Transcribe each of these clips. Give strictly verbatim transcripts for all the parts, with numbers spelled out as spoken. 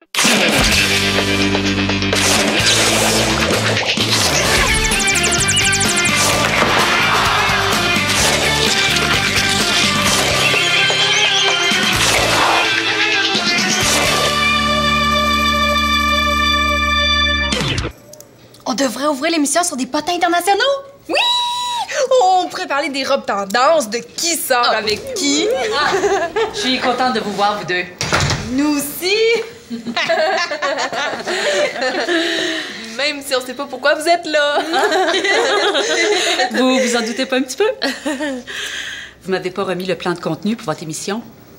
On devrait ouvrir l'émission sur des potins internationaux? Oui! On pourrait parler des robes tendances, de qui sort ah. avec qui. Ah. Je suis contente de vous voir, vous deux. Nous aussi! Même si on sait pas pourquoi vous êtes là. Vous vous en doutez pas un petit peu? Vous m'avez pas remis le plan de contenu pour votre émission?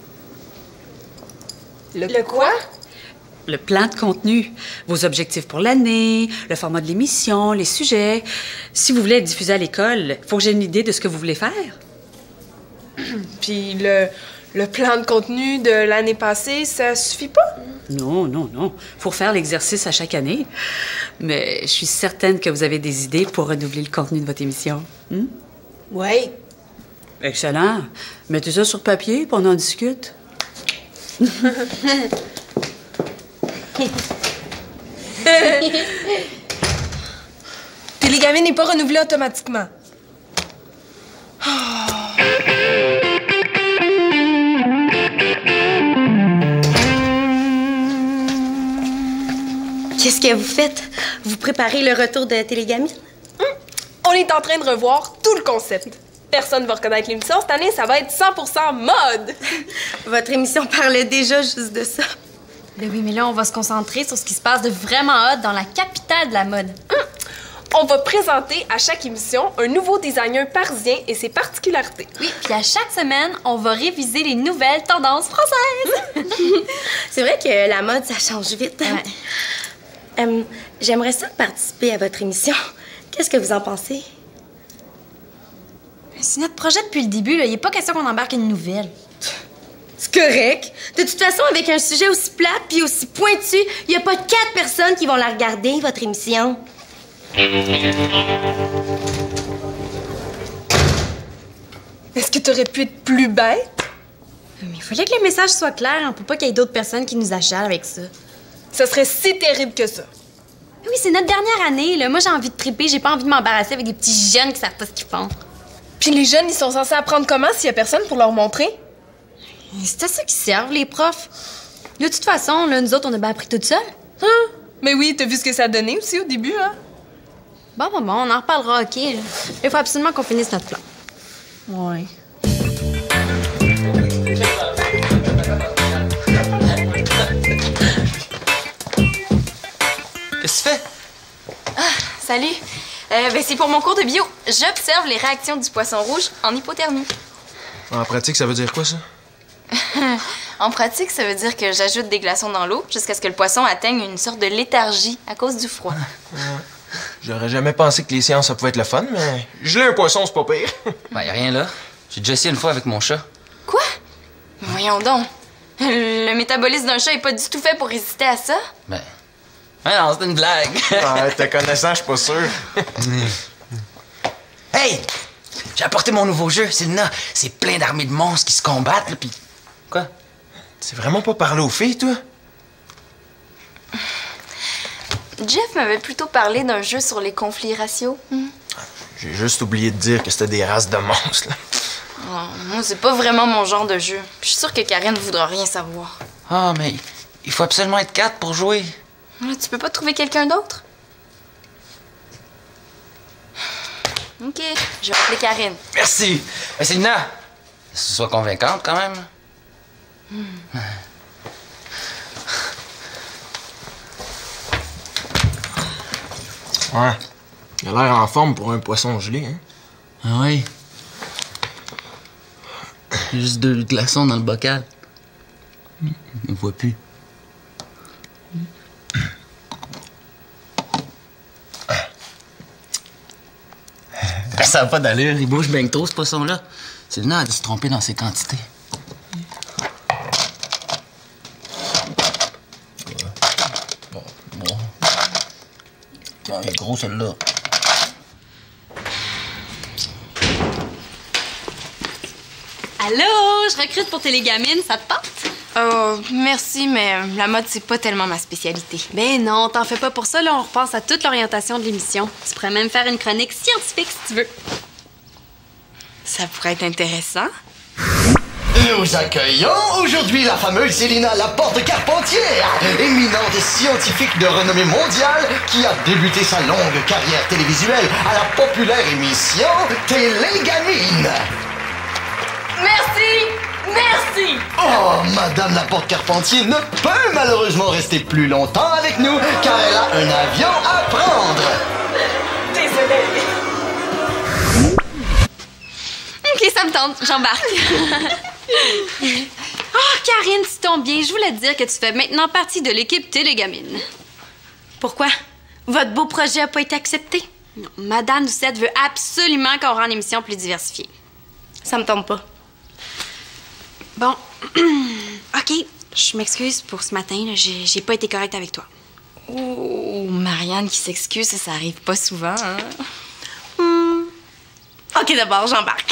Le, le quoi? Le plan de contenu, vos objectifs pour l'année, le format de l'émission, les sujets. Si vous voulez être diffusé à l'école, il faut que j'ai une idée de ce que vous voulez faire. Puis le, le plan de contenu de l'année passée, ça suffit pas? Non, non, non. Faut faire l'exercice à chaque année. Mais je suis certaine que vous avez des idées pour renouveler le contenu de votre émission. Hmm? Oui. Excellent. Mettez ça sur papier, puis on en discute. Télégamine n'est pas renouvelé automatiquement. Oh. Qu'est-ce que vous faites? Vous préparez le retour de Télégamine? Hum. On est en train de revoir tout le concept. Personne ne va reconnaître l'émission. Cette année, ça va être cent pour cent mode. Votre émission parlait déjà juste de ça. Ben oui, mais là, on va se concentrer sur ce qui se passe de vraiment hot dans la capitale de la mode. Hum. On va présenter à chaque émission un nouveau designer parisien et ses particularités. Oui, puis à chaque semaine, on va réviser les nouvelles tendances françaises. C'est vrai que la mode, ça change vite. Ouais. Euh, J'aimerais ça participer à votre émission. Qu'est-ce que vous en pensez? C'est notre projet depuis le début, là. Il n'est pas question qu'on embarque une nouvelle. C'est correct. De toute façon, avec un sujet aussi plate puis aussi pointu, il n'y a pas quatre personnes qui vont la regarder, votre émission. Est-ce que tu aurais pu être plus bête? Mais il fallait que le message soit clair, hein, pour pas qu'il y ait d'autres personnes qui nous achalent avec ça. Ça serait si terrible que ça. Oui, c'est notre dernière année, là. Moi, j'ai envie de triper, j'ai pas envie de m'embarrasser avec des petits jeunes qui savent pas ce qu'ils font. Puis les jeunes, ils sont censés apprendre comment s'il y a personne pour leur montrer? C'est à ça qu'ils servent, les profs. De toute façon, là, nous autres, on a bien appris tout seul. Hein? Mais oui, t'as vu ce que ça a donné aussi au début, hein? Bon, bon, bon, on en reparlera, OK. Là. Il faut absolument qu'on finisse notre plan. Oui. Qu'est-ce que tu fais? Ah, salut. Euh, ben, c'est pour mon cours de bio. J'observe les réactions du poisson rouge en hypothermie. En pratique, ça veut dire quoi, ça? En pratique, ça veut dire que j'ajoute des glaçons dans l'eau jusqu'à ce que le poisson atteigne une sorte de léthargie à cause du froid. Ouais. J'aurais jamais pensé que les séances, ça pouvait être le fun, mais geler un poisson, c'est pas pire. Ben, y a rien là. J'ai déjà essayé une fois avec mon chat. Quoi? Voyons donc. Le métabolisme d'un chat est pas du tout fait pour résister à ça. Ben... Ben non, c'est une blague. Ah, te connaissant, je suis pas sûr. Hey! J'ai apporté mon nouveau jeu, Selena. C'est plein d'armées de monstres qui se combattent, là, pis... Quoi? C'est vraiment pas parler aux filles, toi? Jeff m'avait plutôt parlé d'un jeu sur les conflits raciaux. Hmm. J'ai juste oublié de dire que c'était des races de monstres, là. Oh, moi, c'est pas vraiment mon genre de jeu. Je suis sûre que Karen ne voudra rien savoir. Ah, mais il faut absolument être quatre pour jouer. Tu peux pas trouver quelqu'un d'autre? OK, je vais appeler Karine. Merci. Mais Selena, que ce soit convaincante quand même. Hmm. Ouais. Il a l'air en forme pour un poisson gelé, hein? Ah oui. Juste deux glaçons dans le bocal. Il ne voit plus. Ça n'a pas d'allure. Il bouge bien trop, ce poisson-là. Selena a dû se tromper dans ses quantités. Bon, bon. Ah, il est gros, celui-là. Allô? Je recrute pour Télégamine, ça te tente? Oh, merci, mais la mode, c'est pas tellement ma spécialité. Ben non, t'en fais pas pour ça. Là, on repense à toute l'orientation de l'émission. Tu pourrais même faire une chronique scientifique si tu veux. Ça pourrait être intéressant. Nous accueillons aujourd'hui la fameuse Célina Laporte-Carpentière, éminente scientifique de renommée mondiale qui a débuté sa longue carrière télévisuelle à la populaire émission Télégamine. Merci! Merci! Oh, Madame Laporte-Carpentier ne peut malheureusement rester plus longtemps avec nous car elle a un avion à prendre. Désolée. OK, ça me tente. J'embarque. Oh, Karine, tu tombes bien. Je voulais te dire que tu fais maintenant partie de l'équipe Télégamine. Pourquoi? Votre beau projet a pas été accepté? Non, Madame Doucette veut absolument qu'on rende l'émission plus diversifiée. Ça me tombe pas. Bon, OK, je m'excuse pour ce matin. J'ai, j'ai pas été correcte avec toi. Oh, Marianne qui s'excuse, ça, ça arrive pas souvent, hein? Hmm. OK, d'abord, j'embarque.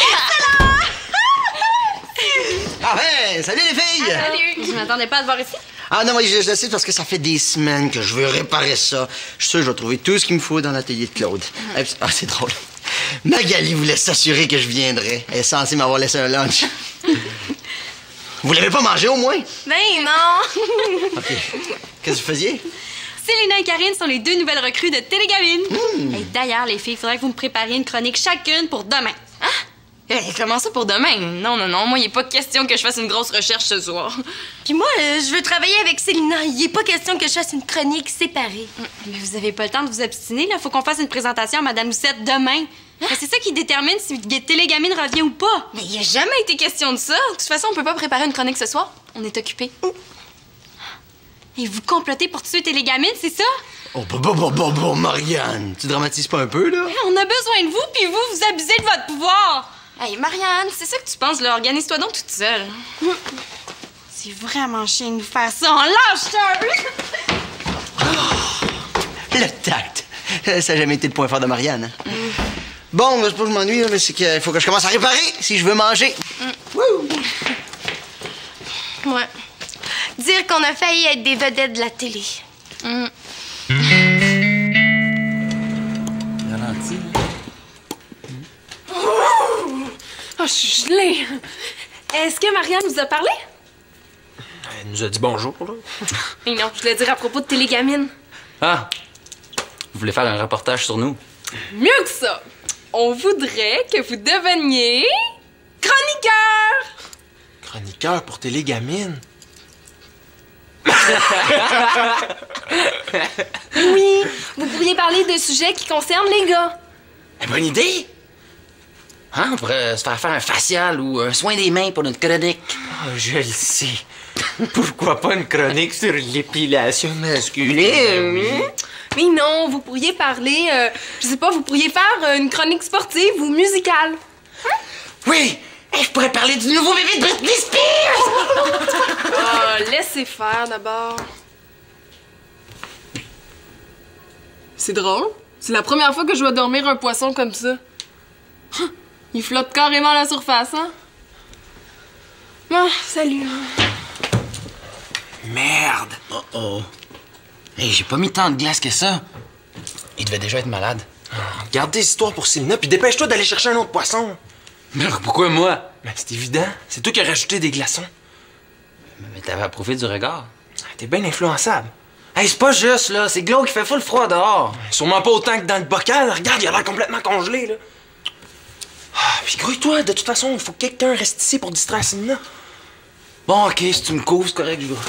Ah ben, salut les filles! Salut! Je m'attendais pas à te voir ici. Ah non, moi je, je le sais parce que ça fait des semaines que je veux réparer ça. Je suis sûr que je vais trouver tout ce qu'il me faut dans l'atelier de Claude. Ah, puis- ah, c'est drôle. Magali voulait s'assurer que je viendrais. Elle est censée m'avoir laissé un lunch. Vous l'avez pas mangé au moins? Ben non! OK. Qu'est-ce que vous faisiez? Célina et Karine sont les deux nouvelles recrues de Télégamine. Et d'ailleurs, les filles, il faudrait que vous me prépariez une chronique chacune pour demain. Hey, comment ça pour demain? Non, non, non, moi, il est pas question que je fasse une grosse recherche ce soir. Puis moi, euh, je veux travailler avec Célina. Il est pas question que je fasse une chronique séparée. Mais vous avez pas le temps de vous obstiner, là. Faut qu'on fasse une présentation à Madame Doucette demain. Mais c'est ça qui détermine si Télégamine revient ou pas. Mais il a jamais été question de ça. De toute façon, on peut pas préparer une chronique ce soir. On est occupés. Et vous complotez pour tuer Télégamine, c'est ça? Oh, bon, bon, bon, bon, bon, Marianne. Tu dramatises pas un peu, là? On a besoin de vous, puis vous, vous abusez de votre pouvoir. Hey, Marianne, c'est ça que tu penses, là? Organise-toi donc toute seule. C'est vraiment chiant de nous faire ça. On lâche ça! Le tact. Ça n'a jamais été le point fort de Marianne. Hein? Bon, c'est pas que je m'ennuie, là, mais c'est qu'il faut que je commence à réparer si je veux manger. Wouh! Ouais. Dire qu'on a failli être des vedettes de la télé. Mm. Ralenti. Oh, je suis gelée. Est-ce que Marianne vous a parlé? Elle nous a dit bonjour, là. Mais non, je voulais dire à propos de Télégamine. Ah! Vous voulez faire un reportage sur nous? Mieux que ça! On voudrait que vous deveniez chroniqueur! Chroniqueur pour Télégamine. Oui, vous pourriez parler de sujets qui concernent les gars. Eh, bonne idée! Hein? On pourrait se faire faire un facial ou un soin des mains pour notre chronique. Ah, je le sais. Pourquoi pas une chronique sur l'épilation masculine? Mais non, vous pourriez parler, euh, je sais pas, vous pourriez faire euh, une chronique sportive ou musicale. Oui! Eh, je pourrais parler du nouveau bébé de Britney Spears! Ah, laissez faire d'abord. C'est drôle. C'est la première fois que je vois dormir un poisson comme ça. Il flotte carrément à la surface, hein? Bon, salut. Merde! Oh oh. Hey, j'ai pas mis tant de glace que ça. Il devait déjà être malade. Garde des histoires pour Célina, puis dépêche-toi d'aller chercher un autre poisson. Mais pourquoi moi? Ben, c'est évident. C'est toi qui as rajouté des glaçons. Mais t'avais approuvé du regard. Ah, T'es bien influençable. Hey, c'est pas juste, là. C'est glauque qui fait full froid dehors. Sûrement pas autant que dans le bocal. Regarde, il a l'air complètement congelé, là. Ah, puis grouille-toi. De toute façon, il faut que quelqu'un reste ici pour distraire Célina. Bon, OK, si tu me couvres, c'est correct, je vais.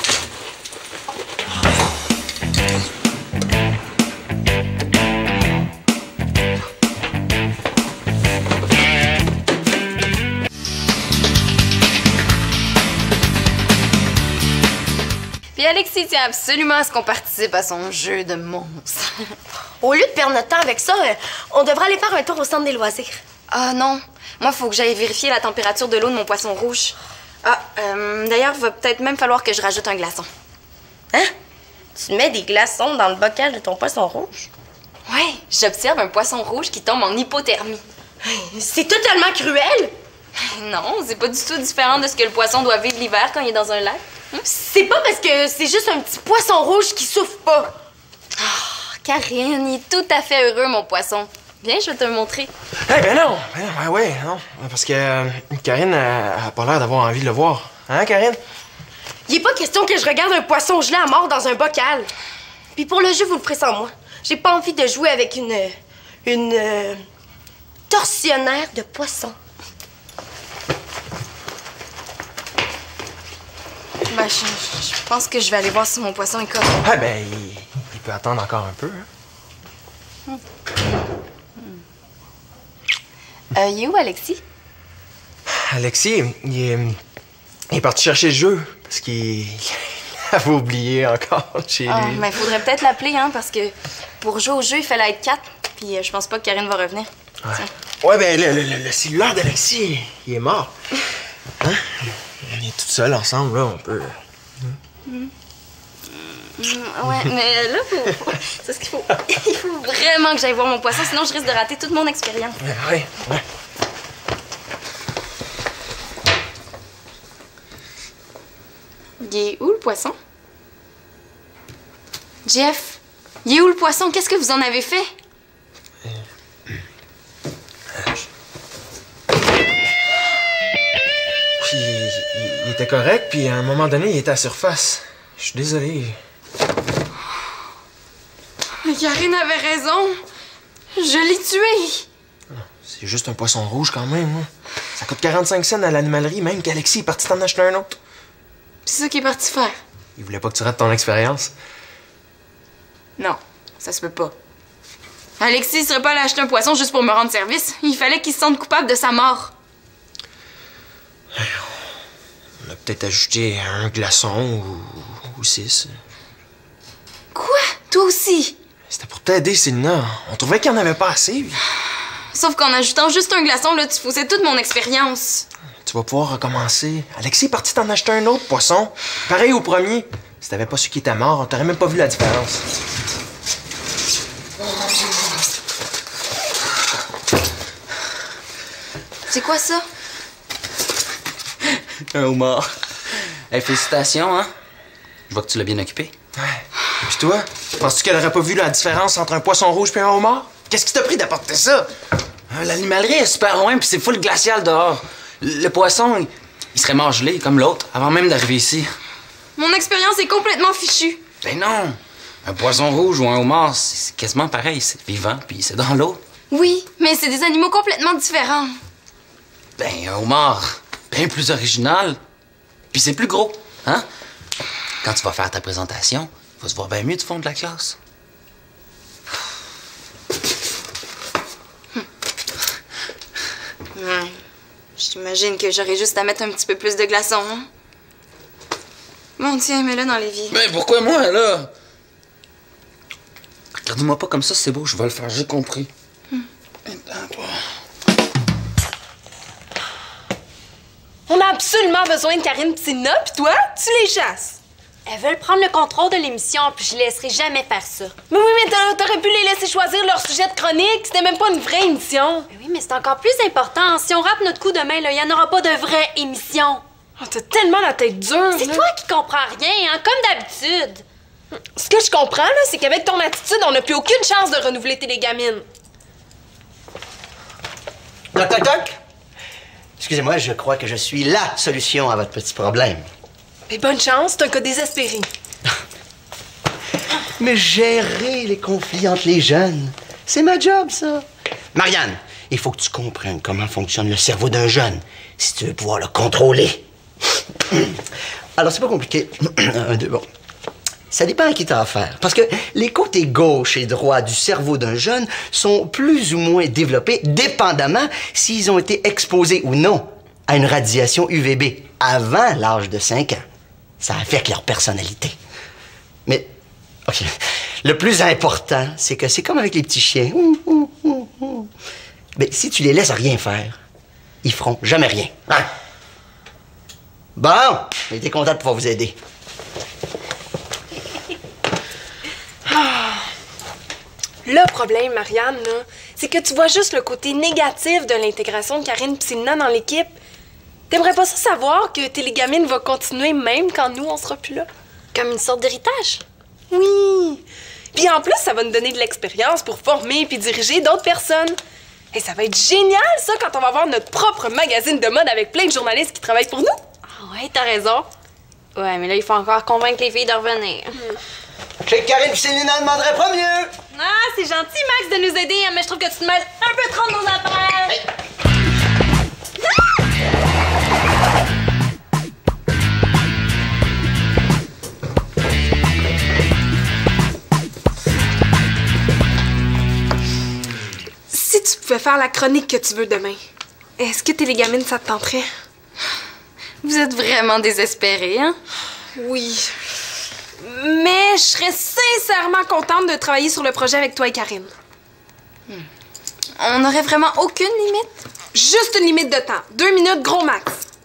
Puis Alexis tient absolument à ce qu'on participe à son jeu de monstres. Au lieu de perdre notre temps avec ça, euh, on devrait aller faire un tour au centre des loisirs. Ah non, moi, faut que j'aille vérifier la température de l'eau de mon poisson rouge. Ah, euh, d'ailleurs, va peut-être même falloir que je rajoute un glaçon. Hein? Tu mets des glaçons dans le bocal de ton poisson rouge? Ouais, j'observe un poisson rouge qui tombe en hypothermie. C'est totalement cruel! Non, c'est pas du tout différent de ce que le poisson doit vivre l'hiver quand il est dans un lac. Hum? C'est pas parce que c'est juste un petit poisson rouge qui souffre pas. Oh, Karine, il est tout à fait heureux, mon poisson. Viens, je vais te le montrer. Eh hey, ben non! Ben non, ben ouais, non. Parce que euh, Karine a, a pas l'air d'avoir envie de le voir. Hein, Karine? Il est pas question que je regarde un poisson gelé à mort dans un bocal. Puis pour le jeu, vous le ferez sans moi. J'ai pas envie de jouer avec une... une... Euh, tortionnaire de poisson. Ben, je, je pense que je vais aller voir si mon poisson est correct. Ah ben, il, il peut attendre encore un peu. Hein? Euh, il est où, Alexis? Alexis, il est, il est parti chercher le jeu parce qu'il avait oublié encore chez Oh, lui. mais faudrait peut-être l'appeler, hein, parce que pour jouer au jeu, il fallait être quatre. Puis euh, je pense pas que Karine va revenir. Ouais, Tiens. ouais ben, le, le, le cellulaire d'Alexis, il est mort. Hein? On est tous seuls ensemble, là, on peut. Mm. Mm, ouais, mais là, faut, faut, c'est ce qu'il faut. Il faut vraiment que j'aille voir mon poisson, sinon je risque de rater toute mon expérience. Ouais, ouais, ouais. Il est où, le poisson? Jeff, il est où, le poisson? Qu'est-ce que vous en avez fait? Puis il, il était correct, puis à un moment donné, il était à surface. Je suis désolé. Mais Karine avait raison. Je l'ai tué. C'est juste un poisson rouge quand même. Hein. Ça coûte quarante-cinq cents à l'animalerie, même qu'Alexis est parti t'en acheter un autre. C'est ça qu'il est parti faire. Il voulait pas que tu rates ton expérience. Non, ça se peut pas. Alexis serait pas allé acheter un poisson juste pour me rendre service. Il fallait qu'il se sente coupable de sa mort. On a peut-être ajouté un glaçon ou, ou six. Quoi? Toi aussi? C'était pour t'aider, Célina. On trouvait qu'il n'y en avait pas assez. Sauf qu'en ajoutant juste un glaçon, là, tu faussais toute mon expérience. Tu vas pouvoir recommencer. Alexis est parti t'en acheter un autre poisson. Pareil au premier. Si t'avais pas su qu'il était mort, on t'aurait même pas vu la différence. C'est quoi ça? Un homard. Hey, félicitations, hein? Je vois que tu l'as bien occupé. Ouais. Puis toi, penses-tu qu'elle aurait pas vu la différence entre un poisson rouge et un homard? Qu'est-ce qui t'a pris d'apporter ça? Euh, L'animalerie est super loin, puis c'est full glacial dehors. Le poisson, il, il serait mort gelé, comme l'autre, avant même d'arriver ici. Mon expérience est complètement fichue. Ben non! Un poisson rouge ou un homard, c'est quasiment pareil. C'est vivant, puis c'est dans l'eau. Oui, mais c'est des animaux complètement différents. Ben, un homard, bien plus original, puis c'est plus gros, hein? Quand tu vas faire ta présentation, il va se voir bien mieux du fond de la classe. Ouais. J'imagine que j'aurais juste à mettre un petit peu plus de glaçons, hein? Bon, tiens, mets-le dans l'évier. Ben, pourquoi moi, là? Regarde-moi pas comme ça, c'est beau, je vais le faire, j'ai compris. Hmm. Attends, toi. On a absolument besoin de Karine pis Célina, pis toi, tu les chasses. Elles veulent prendre le contrôle de l'émission, puis je laisserai jamais faire ça. Mais oui, mais t'a- t'aurais pu les laisser choisir leur sujet de chronique. C'était même pas une vraie émission. Mais oui, mais c'est encore plus important. Si on rate notre coup demain, il n'y en aura pas de vraie émission. Oh, t'as tellement la tête dure. C'est là. toi qui comprends rien, hein, comme d'habitude. Ce que je comprends, là, c'est qu'avec ton attitude, on n'a plus aucune chance de renouveler Télégamine. Toc, toc, toc! Excusez-moi, je crois que je suis la solution à votre petit problème. Mais bonne chance, c'est un cas désespéré. Mais gérer les conflits entre les jeunes, c'est ma job, ça. Marianne, il faut que tu comprennes comment fonctionne le cerveau d'un jeune si tu veux pouvoir le contrôler. Alors, c'est pas compliqué. Un, deux, bon. Ça dépend à qui t'as affaire. Parce que les côtés gauche et droit du cerveau d'un jeune sont plus ou moins développés, dépendamment s'ils ont été exposés ou non à une radiation U V B avant l'âge de cinq ans. Ça affecte leur personnalité. Mais, OK, le plus important, c'est que c'est comme avec les petits chiens. Mais si tu les laisses rien faire, ils feront jamais rien. Hein? Bon, j'ai été content de pouvoir vous aider. Le problème, Marianne, là, c'est que tu vois juste le côté négatif de l'intégration de Karine et Célina dans l'équipe. T'aimerais pas ça savoir que Télégamine va continuer même quand nous, on sera plus là? Comme une sorte d'héritage? Oui! Puis en plus, ça va nous donner de l'expérience pour former puis diriger d'autres personnes. Et ça va être génial, ça, quand on va avoir notre propre magazine de mode avec plein de journalistes qui travaillent pour nous. Ah ouais, t'as raison. Ouais, mais là, il faut encore convaincre les filles de revenir. Je sais que Karine et Céline en demanderaient pas mieux. Ah, c'est gentil, Max, de nous aider, hein, mais je trouve que tu te mêles un peu trop de nos affaires. Hey. Si tu pouvais faire la chronique que tu veux demain, est-ce que Télégamine, ça te tenterait? Vous êtes vraiment désespérés, hein? Oui. Mais je serais sincèrement contente de travailler sur le projet avec toi et Karine. Hmm. On n'aurait vraiment aucune limite? Juste une limite de temps. Deux minutes, gros max.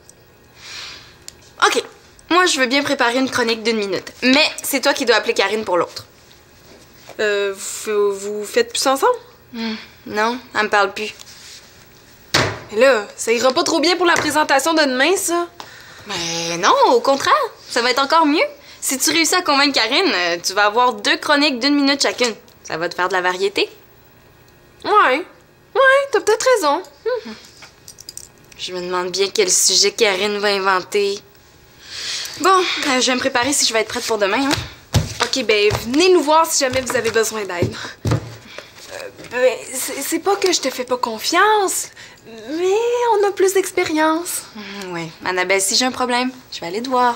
OK. Moi, je veux bien préparer une chronique d'une minute. Mais c'est toi qui dois appeler Karine pour l'autre. Euh, vous, vous faites plus ensemble? Hmm. Non, elle me parle plus. Mais là, ça ira pas trop bien pour la présentation de demain, ça? Mais non, au contraire. Ça va être encore mieux. Si tu réussis à convaincre Karine, euh, tu vas avoir deux chroniques d'une minute chacune. Ça va te faire de la variété. Ouais. Ouais, t'as peut-être raison. Hmm. Je me demande bien quel sujet Karine va inventer. Bon, euh, je vais me préparer si je vais être prête pour demain, hein? OK, ben venez nous voir si jamais vous avez besoin d'aide. Euh, ben, c'est pas que je te fais pas confiance, mais on a plus d'expérience. Mmh, oui. Annabelle, si j'ai un problème, je vais aller te voir.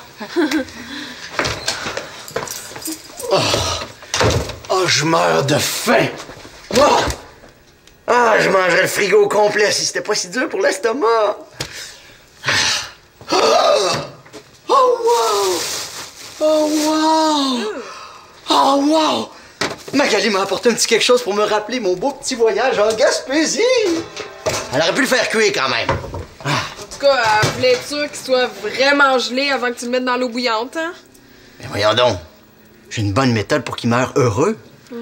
Oh, oh je meurs de faim. Oh. Ah, je mangerais le frigo au complet si c'était pas si dur pour l'estomac. Oh, oh wow! Oh wow! Oh wow! Magali m'a apporté un petit quelque chose pour me rappeler mon beau petit voyage en Gaspésie. Elle aurait pu le faire cuire quand même. En tout cas, elle voulait être sûre qu'il soit vraiment gelé avant que tu le mettes dans l'eau bouillante, hein? Mais voyons donc. J'ai une bonne méthode pour qu'il meure heureux. Mm.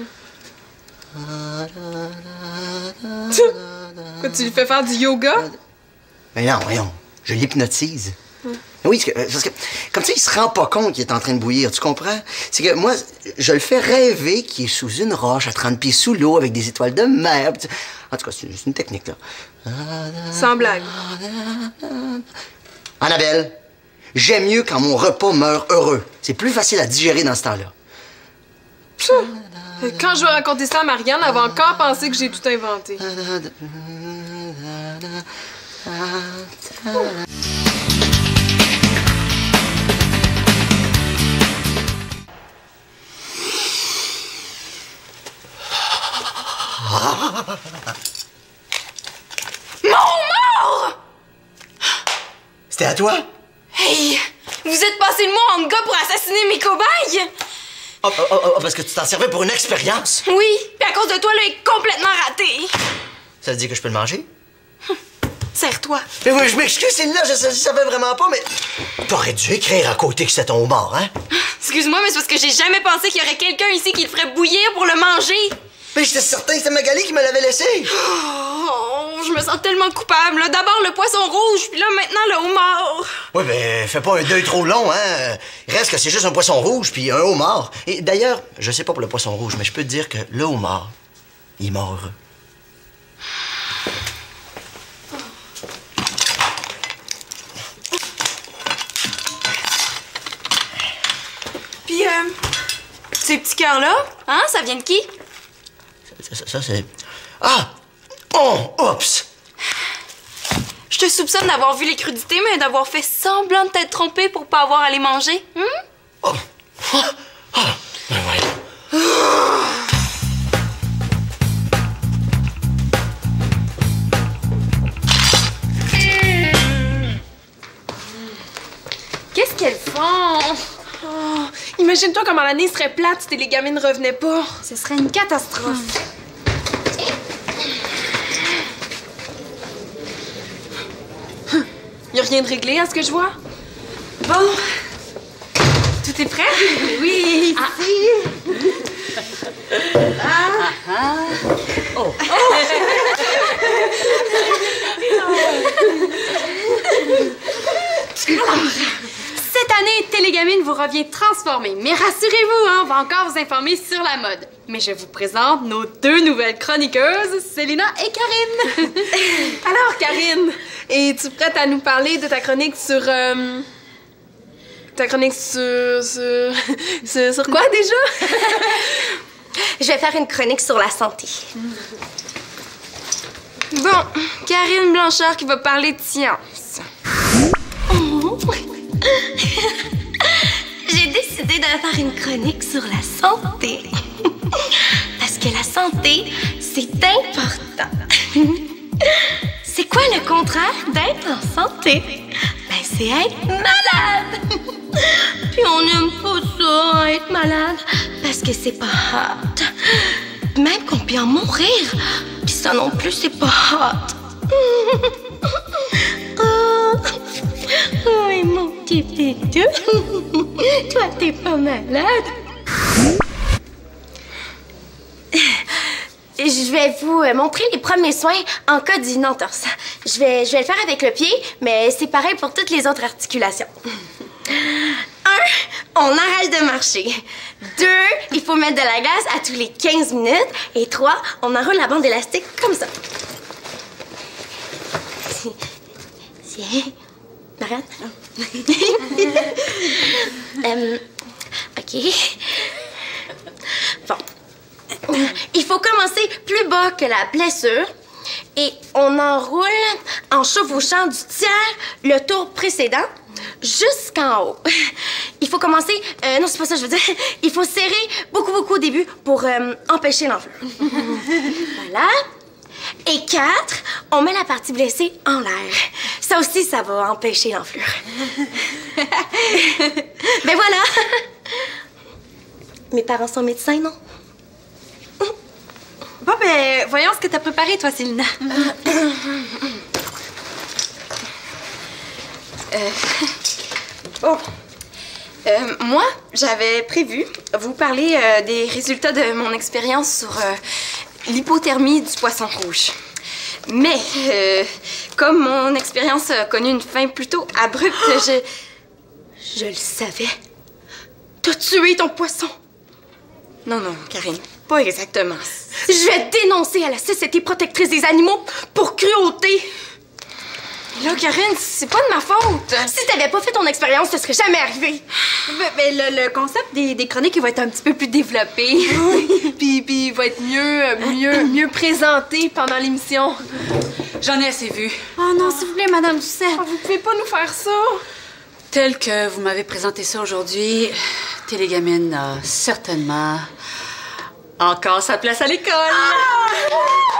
Quoi, tu lui fais faire du yoga? Mais non, voyons. Je l'hypnotise. Mm. Oui, parce que, parce que comme ça, il se rend pas compte qu'il est en train de bouillir, tu comprends? C'est que moi, je le fais rêver qu'il est sous une roche à trente pieds sous l'eau avec des étoiles de mer. En tout cas, c'est juste une technique, là. Sans blague. Annabelle, j'aime mieux quand mon repas meurt heureux. C'est plus facile à digérer dans ce temps-là. Quand je vais raconter ça à Marianne, elle va encore penser que j'ai tout inventé. Mon mort! C'était à toi? Hey! Vous êtes passé de moi en gars pour assassiner mes cobayes? Oh, oh, oh, oh, parce que tu t'en servais pour une expérience? Oui, puis à cause de toi, là, il est complètement raté. Ça veut dire que je peux le manger? Serre-toi. Mais oui, je m'excuse, c'est là, je, je savais vraiment pas, mais... T'aurais dû écrire à côté que c'était ton homard, hein? Excuse-moi, mais c'est parce que j'ai jamais pensé qu'il y aurait quelqu'un ici qui le ferait bouillir pour le manger. Mais j'étais certain que c'était Magali qui me l'avait laissé. Oh, je me sens tellement coupable. là. D'abord le poisson rouge, puis là, maintenant, le homard. Oui, ben, fais pas un deuil trop long, hein? Reste que c'est juste un poisson rouge puis un homard. Et d'ailleurs, je sais pas pour le poisson rouge, mais je peux te dire que le homard, il est mort heureux. Puis, euh, ces petits cœurs-là, hein, ça vient de qui? Ça, ça, ça c'est... Ah! Oh! Oups! Je te soupçonne d'avoir vu les crudités, mais d'avoir fait semblant de t'être trompé pour pas avoir à les manger. Hum? Oh! Ah! Ah! Ben voyons. Qu'est-ce qu'elles font? Oh, imagine-toi comment l'année serait plate si Télégamine ne revenait pas. Ce serait une catastrophe. Y a rien de réglé à ce que je vois? Bon. Tout est prêt? Oui, ici. Ah. Ah, ah. Oh. Oh. revient transformé. Mais rassurez-vous, hein, on va encore vous informer sur la mode. Mais je vous présente nos deux nouvelles chroniqueuses, Célina et Karine. Alors, Karine, es-tu prête à nous parler de ta chronique sur... Euh... Ta chronique sur... Sur, sur, sur quoi, déjà? Je vais faire une chronique sur la santé. Bon, Karine Blanchard qui va parler de science. Oh. J'ai décidé de faire une chronique sur la santé. Parce que la santé, c'est important. C'est quoi le contraire d'être en santé? Ben, c'est être malade. Puis on n'aime pas ça, être malade, parce que c'est pas hot. Même qu'on peut en mourir. Puis ça non plus, c'est pas hot. Oh, oui, mon petit pétou. Toi, t'es pas malade. Je vais vous montrer les premiers soins en cas d'une entorse. Je vais, je vais le faire avec le pied, mais c'est pareil pour toutes les autres articulations. Un, on arrête de marcher. Deux, il faut mettre de la glace à tous les quinze minutes. Et trois, on enroule la bande élastique comme ça. Tiens, Marianne? euh, OK. Bon. Il faut commencer plus bas que la blessure et on enroule en chevauchant du tiers le tour précédent jusqu'en haut. Il faut commencer... Euh, non, c'est pas ça que je veux dire. Il faut serrer beaucoup, beaucoup au début pour euh, empêcher l'enflure. Voilà. Et quatre, on met la partie blessée en l'air. Ça aussi, ça va empêcher l'enflure. Ben voilà. Mes parents sont médecins, non? Bon, ben, voyons ce que t'as préparé, toi, Célina. euh... Oh. Euh, moi, j'avais prévu vous parler euh, des résultats de mon expérience sur euh, l'hypothermie du poisson rouge. Mais, euh, comme mon expérience a connu une fin plutôt abrupte, oh! je... Je le savais. T'as tué ton poisson. Non, non, Karine, pas exactement. Je vais dénoncer à la Société protectrice des animaux pour cruauté. Là, Karine, c'est pas de ma faute. Si t'avais pas fait ton expérience, ce serait jamais arrivé. Mais, mais le, le concept des, des chroniques, il va être un petit peu plus développé. Oui, puis, puis il va être mieux, mieux, mieux présenté pendant l'émission. J'en ai assez vu. Oh non, s'il vous plaît, Madame Doucet. Oh, vous pouvez pas nous faire ça. Tel que vous m'avez présenté ça aujourd'hui, Télégamine a certainement encore sa place à l'école. Ah!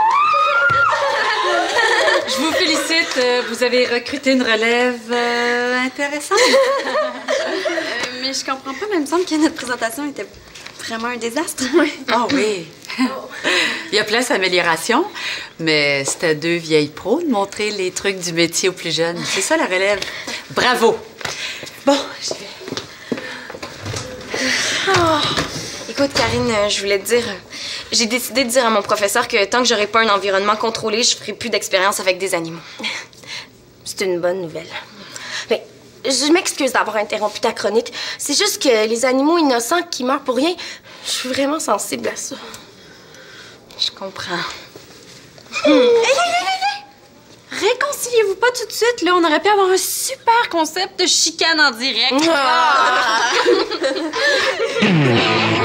Je vous félicite, vous avez recruté une relève euh, intéressante. euh, mais je comprends pas, mais il me semble que notre présentation était vraiment un désastre. Ah oui. Il y a place à amélioration, mais c'est à deux vieilles pros de montrer les trucs du métier aux plus jeunes. C'est ça la relève. Bravo. Bon, je vais... Oh. Écoute, Karine, je voulais te dire... J'ai décidé de dire à mon professeur que tant que j'aurai pas un environnement contrôlé, je ferai plus d'expérience avec des animaux. C'est une bonne nouvelle. Mais je m'excuse d'avoir interrompu ta chronique. C'est juste que les animaux innocents qui meurent pour rien, je suis vraiment sensible à ça. Je comprends. Hé, hé, hé, hé! Réconciliez-vous pas tout de suite, là. On aurait pu avoir un super concept de chicane en direct. Ah.